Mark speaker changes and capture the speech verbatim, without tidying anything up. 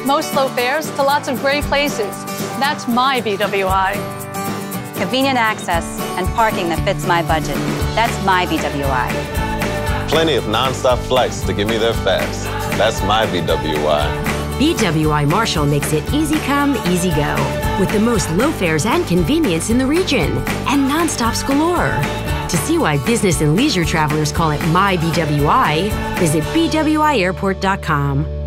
Speaker 1: most low fares to lots of great places. That's my B W I.
Speaker 2: Convenient access and parking that fits my budget. That's my B W I.
Speaker 3: Plenty of non-stop flights to get me there fast. That's my B W I.
Speaker 4: B W I Marshall makes it easy come, easy go, with the most low fares and convenience in the region, and non-stops galore. To see why business and leisure travelers call it my B W I, visit B W I airport dot com.